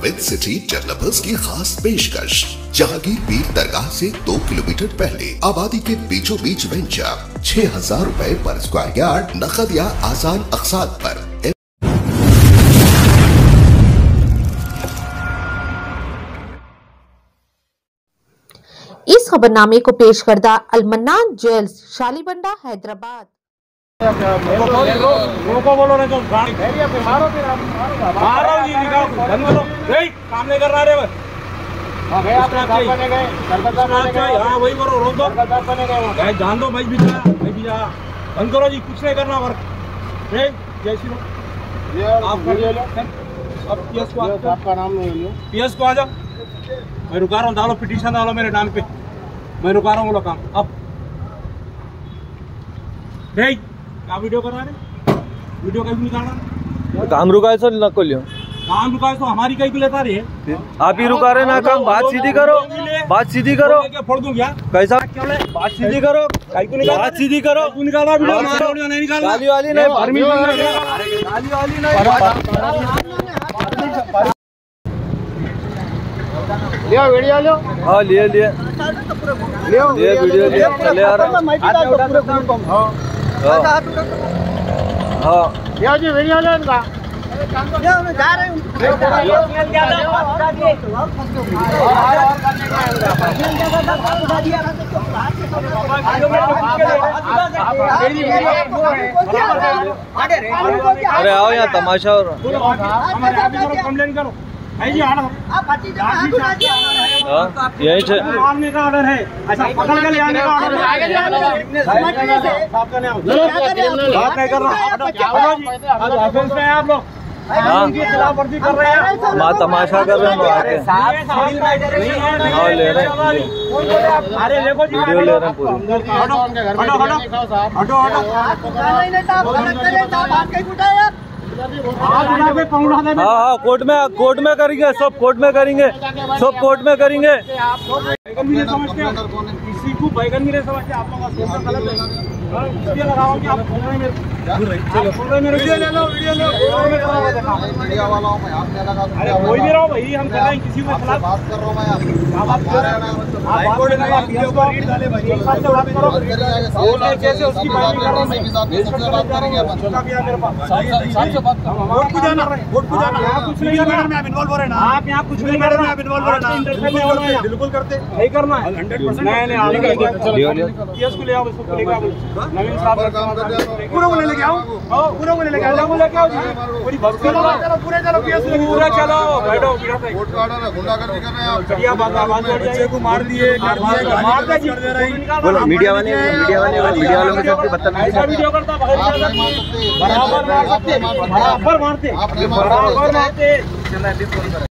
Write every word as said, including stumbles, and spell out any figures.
With city developers की खास पेशकश। जहांगीर पीर दरगाह से दो किलोमीटर पहले आबादी के बीचों बीच वेंचर छह हजार रूपए पर स्क्वायर यार्ड, नकद या आसान अकसात पर। इस खबरनामे को पेश करदा अलमन्नान ज्वेल्स, शालीबंडा, हैदराबाद। रोको बोलो नहीं तो मारो मारो जी निकाल बंद करो। काम नहीं कर रहा रे हाँ वही करो, रोक दो भाई, जान दो भाई, बीजा भाई बीजा बंद करो जी, कुछ नहीं करना वर्क। जैसी लो आप अब पीएस को, आपका नाम पीएस को आ जाओ। मैं रुका रहा हूँ, डालो पिटीशन डालो मेरे नाम पे, मैं रुका रहा हूँ। बोलो काम अब नहीं क्या वीडियो कर रहा है, वीडियो कहीं निकाल रहा काम रुका सर न को लियो, काम रुका है तो हमारी कहीं लेता रही है। आप ही रुका रहे ना काम, बात सीधी करो, बात सीधी करो। फोड़ दूं क्या कैसा, बात सीधी करो, बात सीधी करो। निकाला वीडियो नहीं निकाला, गाली वाली नहीं, गाली वाली नहीं, लियो वीडियो लियो। हाँ लिए लिए लियो लिए वीडियो लियो, चले यार। हाँ लियो जी वीडियो लियो इनका, जा रहे अरे आओ यहाँ तमाशा हो रहा। कंप्लेन करो जी, यही से मारने का ऑर्डर है, अच्छा पकड़ के ले आने का ऑर्डर है। बात नहीं कर रहा आप लोग, खिलाफ वर्जी कर रहे हैं, माँ तमाशा कर रहे हैं आके। हाँ ले रहे हैं, अरे देखो जी वीडियो ले रहे हैं पूरी। हटो हटो हाँ हाँ कोर्ट में, कोर्ट में करेंगे, सब कोर्ट में करेंगे, सब कोर्ट में करेंगे। बैगन भी नहीं समझते, किसी को बैगन भी नहीं समझते आप लोग, गलत है। इसलिए लगाओ कि आप बोल रहे हैं मेरे, वीडियो ले लो, वीडियो ले लो, मीडिया वाला हूं मैं, आप क्या लगा। अरे कोई भी रहो भाई, हम कर रहे हैं किसी के खिलाफ बात कर रहा हूं मैं। आप बात कर रहे हैं, आप कोर्ट में आप वीडियो को रीड डाले भाई, एक साथ से बात करो, वो कैसे उसकी बात कर रहा हूं मैं, सबसे बात करेंगे अपन, उसका भी है मेरे पास, साथ से बात करो। वोट को जाना, वोट को जाना, यहां कुछ नहीं मैटर में आप इन्वॉल्व हो रहे हैं ना, आप यहां कुछ नहीं मैटर में आप इन्वॉल्व हो रहे हैं ना, बिल्कुल करते नहीं करना है हंड्रेड परसेंट। नहीं नहीं केस को ले आओ, इसको लेके आओ, नवीन साहब पूरा को लेके आओ, पूरा को लेके आओ, लेके आओ पूरी बस चलो, चलो पूरे चलो, केस पूरा चलो, बैठो वोट का ऑर्डर है, गुंडागर्दी कर रहे हैं आप, बढ़िया बात, आवाज बढ़ बच्चे को मार दिए, मार दिए, मार दे बोलो। मीडिया वाले, मीडिया वाले, मीडिया वालों में सबसे बदतमीजी वीडियो करता, बराबर मारते, बराबर मारते, बराबर मारते।